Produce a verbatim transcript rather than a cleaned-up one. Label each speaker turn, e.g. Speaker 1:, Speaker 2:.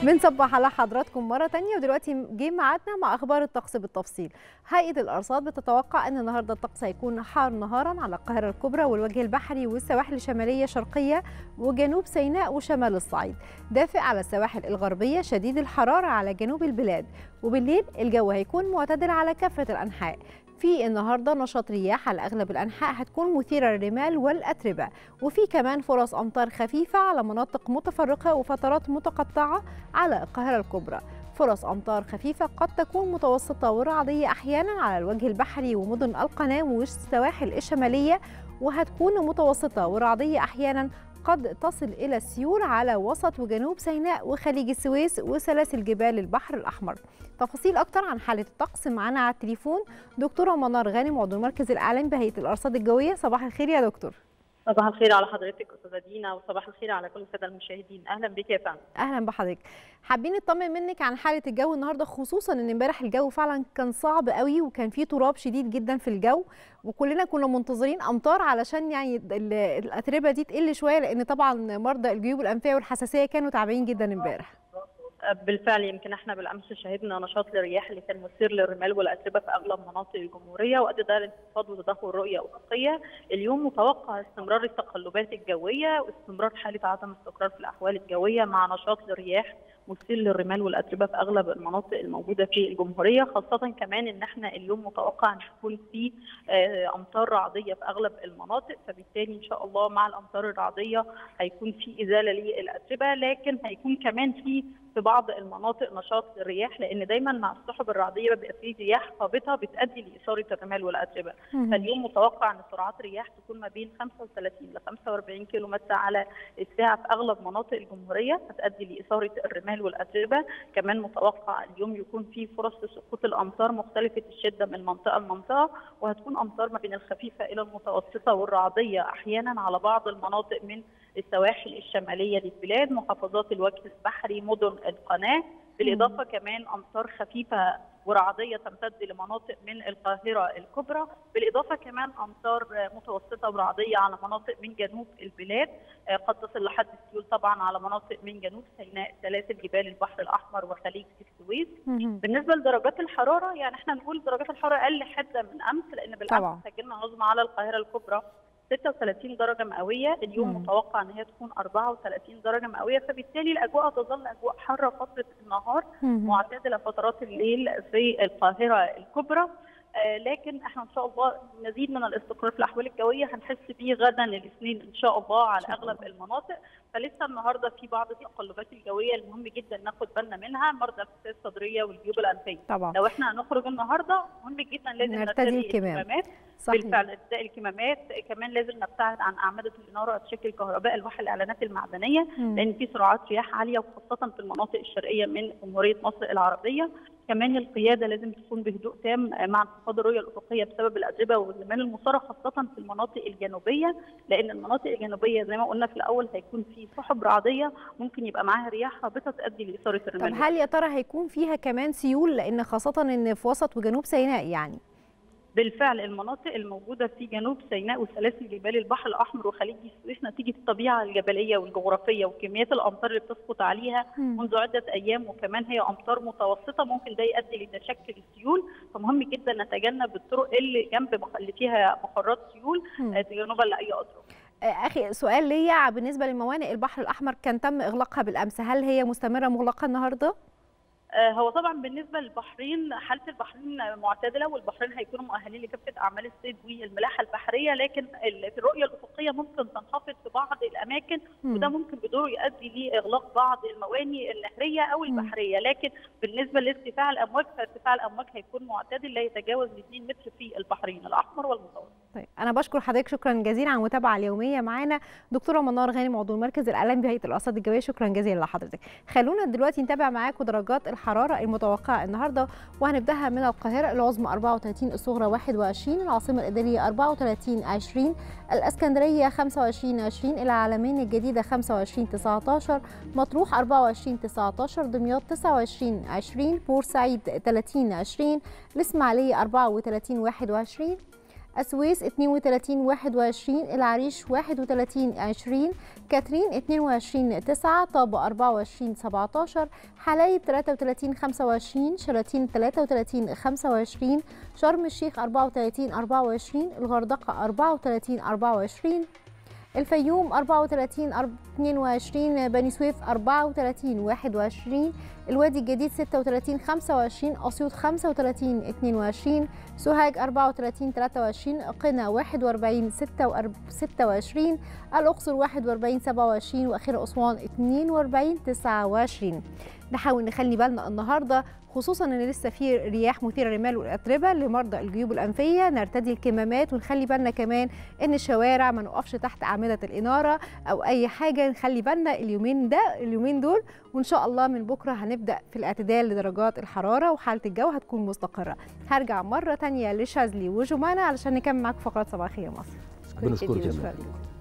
Speaker 1: بنصبح على حضراتكم مرة تانية، ودلوقتي جه ميعادنا مع أخبار الطقس بالتفصيل. هيئة الأرصاد بتتوقع أن النهاردة الطقس هيكون حار نهارا على القاهرة الكبرى والوجه البحري والسواحل الشمالية شرقية وجنوب سيناء وشمال الصعيد، دافئ على السواحل الغربية، شديد الحرارة على جنوب البلاد، وبالليل الجو هيكون معتدل على كافة الأنحاء. في النهارده نشاط رياح على اغلب الانحاء هتكون مثيره للرمال والاتربه، وفي كمان فرص امطار خفيفه على مناطق متفرقه وفترات متقطعه على القاهره الكبرى. فرص امطار خفيفه قد تكون متوسطه ورعديه احيانا على الوجه البحري ومدن القناه والسواحل الشماليه، وهتكون متوسطه ورعديه احيانا قد تصل إلى السيول على وسط وجنوب سيناء وخليج السويس وسلاسل جبال البحر الأحمر. تفاصيل أكتر عن حالة الطقس معانا على التليفون دكتورة منار غانم عضو المركز الإعلامي بهيئة الأرصاد الجوية. صباح الخير يا دكتور.
Speaker 2: صباح الخير على حضرتك استاذه دينا، وصباح الخير على كل الساده المشاهدين. اهلا بك يا فندم.
Speaker 1: اهلا بحضرتك. حابين نطمن منك عن حاله الجو النهارده، خصوصا ان امبارح الجو فعلا كان صعب قوي وكان فيه تراب شديد جدا في الجو، وكلنا كنا منتظرين امطار علشان يعني الاتربه دي تقل شويه، لان طبعا مرضى الجيوب الانفيه والحساسيه كانوا تعبانين جدا امبارح.
Speaker 2: بالفعل يمكن احنا بالامس شهدنا نشاط للرياح اللي كان مثير للرمال والاتربه في اغلب مناطق الجمهوريه، وادى ده لانخفاض وتدهور رؤيه افقيه. اليوم متوقع استمرار التقلبات الجويه واستمرار حاله عدم استقرار في الاحوال الجويه مع نشاط للرياح مثير للرمال والاتربه في اغلب المناطق الموجوده في الجمهوريه، خاصه كمان ان احنا اليوم متوقع ان يكون في امطار رعديه في اغلب المناطق، فبالتالي ان شاء الله مع الامطار الرعديه هيكون في ازاله للاتربه، لكن هيكون كمان في في بعض المناطق نشاط للرياح، لان دايما مع السحب الرعديه بيبقى في رياح هابطه بتؤدي لاثاره الرمال والاتربه. فاليوم متوقع ان سرعات الرياح تكون ما بين خمسة وثلاثين ل خمسة وأربعين كيلو متر على الساعه في اغلب مناطق الجمهوريه، هتؤدي لاثاره الرمال والاتربه. كمان متوقع اليوم يكون في فرص لسقوط الامطار مختلفه الشده من منطقه لمنطقه، وهتكون امطار ما بين الخفيفه الى المتوسطه والرعديه احيانا على بعض المناطق من السواحل الشماليه للبلاد، محافظات الوجه البحري، مدن القناه، بالاضافه كمان امطار خفيفه ورعديه تمتد لمناطق من القاهره الكبرى، بالاضافه كمان امطار متوسطه ورعديه على مناطق من جنوب البلاد، قد تصل لحد السيول طبعا على مناطق من جنوب سيناء، سلاسل جبال البحر الاحمر وخليج السويس. بالنسبه لدرجات الحراره يعني احنا نقول درجات الحراره اقل حده من امس، لان بالامس سجلنا عظمى على القاهره الكبرى ستة وثلاثين درجه مئويه، اليوم مم. متوقع ان هي تكون أربعة وثلاثين درجه مئويه، فبالتالي الاجواء تظل اجواء حاره فتره النهار، مم. معتدله فترات الليل في القاهره الكبرى. آه لكن احنا ان شاء الله مزيد من الاستقرار في الاحوال الجويه هنحس بيه غدا الاثنين ان شاء الله على اغلب المناطق. فلسه النهارده في بعض التقلبات الجويه المهم جدا ناخد بالنا منها، مرضى الحساسيه الصدريه والجيوب الانفيه.
Speaker 1: طبعا
Speaker 2: لو احنا هنخرج النهارده مهم جدا لازم
Speaker 1: نرتدي الكمامات.
Speaker 2: بالفعل ارتداء الكمامات، كمان لازم نبتعد عن اعمده الاناره واشكال الكهرباء الواحد الاعلانات المعدنيه، م. لان في سرعات رياح عاليه وخاصه في المناطق الشرقيه من جمهوريه مصر العربيه. كمان القياده لازم تكون بهدوء تام مع انخفاض الرؤيه الافقيه بسبب الاتربه والرمال المثاره، خاصه في المناطق الجنوبيه، لان المناطق الجنوبيه زي ما قلنا في الاول هيكون في سحب رعديه ممكن يبقى معاها رياح هابطه تؤدي لاثاره الرمال.
Speaker 1: طب هل يا ترى هيكون فيها كمان سيول، لان خاصه ان في وسط وجنوب سيناء يعني؟
Speaker 2: بالفعل المناطق الموجوده في جنوب سيناء وسلاسل جبال البحر الاحمر وخليج السويس نتيجه الطبيعه الجبليه والجغرافيه وكميات الامطار اللي بتسقط عليها منذ عده ايام، وكمان هي امطار متوسطه ممكن ده يؤدي لتشكل السيول، فمهم جدا نتجنب الطرق اللي جنب اللي فيها مقرات سيول تجنبا لاي اضرار.
Speaker 1: اخي سؤال ليا بالنسبه لموانئ البحر الاحمر، كان تم اغلاقها بالامس، هل هي مستمره مغلقه النهارده؟
Speaker 2: هو طبعا بالنسبه للبحرين حاله البحرين معتدله، والبحرين هيكونوا مؤهلين لكافه اعمال الصيد والملاحه البحريه، لكن في الرؤيه الافقيه ممكن تنخفض في بعض الاماكن، م. وده ممكن بدوره يؤدي لاغلاق بعض الموانئ النهريه او البحريه، لكن بالنسبه لارتفاع الامواج فارتفاع الامواج هيكون معتدل لا يتجاوز اثنين متر في البحرين الاحمر والمتوسط.
Speaker 1: طيب انا بشكر حضرتك شكرا جزيلا على المتابعه اليوميه معانا دكتوره منار غانم عضو المركز الاعلامي بهيئه الارصاد الجويه، شكرا جزيلا لحضرتك. خلونا دلوقتي نتابع معاكم درجات الحراره المتوقعه النهارده، وهنبداها من القاهره العظمى أربعة وثلاثين، الصغرى واحد وعشرين، العاصمه الاداريه أربعة وثلاثين عشرين، الاسكندريه خمسة وعشرين عشرين، العلمين الجديده خمسة وعشرين تسعة عشر، مطروح أربعة وعشرين تسعة عشر، دمياط تسعة وعشرين عشرين، بورسعيد ثلاثين عشرين، الاسماعيليه أربعة وثلاثين واحد وعشرين، السويس اتنين وتلاتين واحد وعشرين، العريش واحد وتلاتين عشرين، كاترين اتنين وعشرين تسعة، طابة أربعة وعشرين سبعتاشر، حلايب تلاتة وتلاتين خمسة وعشرين، شلاتين تلاتة وتلاتين خمسة وعشرين، شرم الشيخ أربعة وتلاتين أربعة وعشرين، الغردقة أربعة وتلاتين أربعة وعشرين، الفيوم أربعة وتلاتين اتنين وعشرين، بني سويف أربعة وتلاتين واحد وعشرين، الوادي الجديد ستة وتلاتين خمسة وعشرين، أسيوط خمسة وتلاتين اتنين وعشرين، سوهاج أربعة وتلاتين تلاتة وعشرين، قنا واحد وأربعين ستة وعشرين، الأقصر واحد وأربعين سبعة وعشرين، وأخيرا أسوان اتنين وأربعين تسعة وعشرين. نحاول نخلي بالنا النهارده خصوصا ان لسه في رياح مثيره للرمال والاتربه لمرضى الجيوب الانفيه، نرتدي الكمامات ونخلي بالنا كمان ان الشوارع ما نقفش تحت اعمده الاناره او اي حاجه، نخلي بالنا اليومين ده اليومين دول، وان شاء الله من بكره هنبدا في الاعتدال لدرجات الحراره وحاله الجو هتكون مستقره. هرجع مره ثانيه لشاذلي وجمانه علشان نكمل معاكم فقرات صباحيه مصر.
Speaker 3: بنشكرك يا